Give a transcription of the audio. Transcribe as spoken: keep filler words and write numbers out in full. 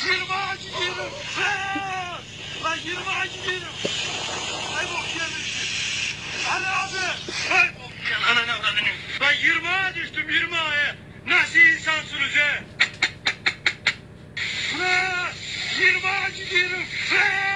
yirmi ağacı gidiyorum. Lan yirmi ağacı gidiyorum. Ay bok yemişsin. Ali abi. Ay bok yiyen ananı avradını. Lan yirmi ağa düştüm yirmi ağa. Nasıl insansınız he? yirmi ağacı gidiyorum.